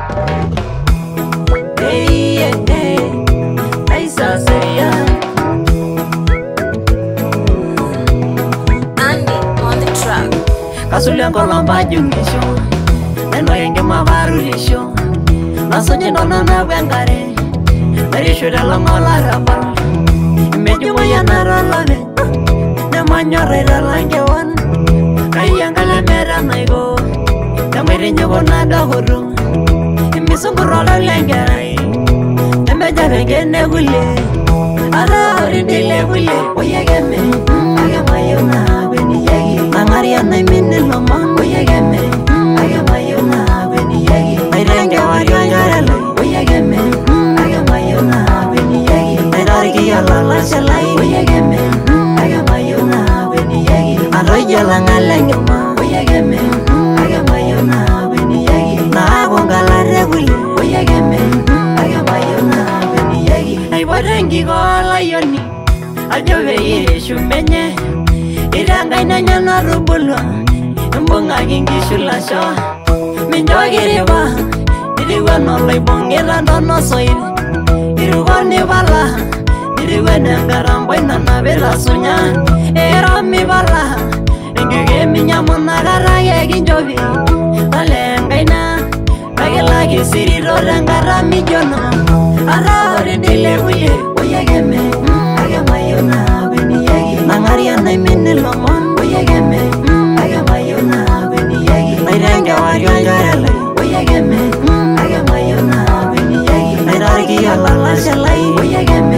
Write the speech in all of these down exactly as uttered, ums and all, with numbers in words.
Hey, hey, hey, I saw Syria. Andy on the track. Kasulian kolomba jungisho, neno yenge mabarulisho. Nasoje nona na wengare, marisho de la mala rapa. Mejumo ya naralave, ne manyore de la ngewan. Kayangale mera naigo, kamere nyogo na dahuru. Misungurolo lengerai, nemeja vengene wule. Ara orindile wule, oyegeme, agamayona weni yegi. Nangaria na imene loma, oyegeme, agamayona weni yegi. Nairenge wario ngarele, oyegeme, agamayona weni yegi. Nairariki yala la shalai, oyegeme, agamayona weni yegi. Aroya la ngalengema, oyegeme, agamayona weni yegi. Na agongala regule, oyegeme, agamayona weni yegi. Naiborengi gola yoni, ajobe irishu menye. Iranga inanya na rubulwa, mbonga gingi shulasho. Minjogiriwa, iriwa no loibongera ndono soiri. Iriwa ni bala, iriwa nengarambo inana bela sunya. Ero mi bala, ngige minyamuna garage ginjobi. Talenga ina, bagela gisiri rorangara mijono. Ara orindile wile, oyegeme, agamayona weni yegi. Nangaria na imene lomon, oyegeme, agamayona weni yegi. Nairenge wario ngarele, oyegeme, agamayona weni yegi. Nairariki yala la shalai, oyegeme,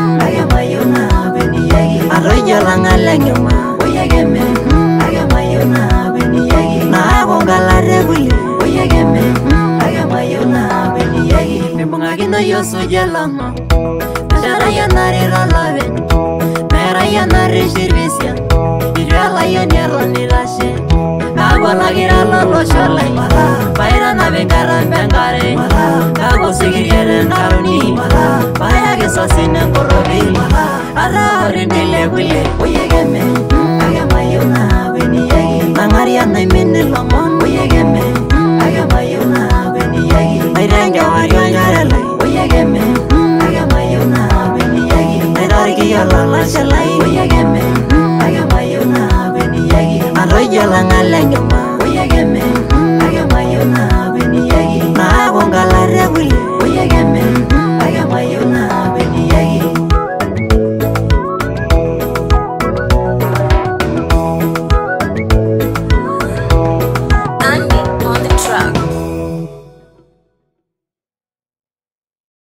agamayona weni yegi. Aroya la ngalengema, oyegeme, agamayona weni yegi. Na agongala regule, oyegeme, agamayona weni yegi. Mimbonga kino yosu jelama, Shara ya nari ralabe, mera ya nari shirvisia. Irala ya nyerla nirashe, kago lagira lalo sholai. Baira na bengara bengare, kago sigiriere naruni. Baya kesa sine korobi, ara orindile wile. Oyegeme, agamayona weni yegi. Nangaria na imene lomon, oyegeme, agamayona weni yegi. Nairenge wario ngarele, oyegeme, agamayona weni yegi. Nairariki yala la shalai, oyegeme, agamayona weni yegi. Aroya la ngalengema.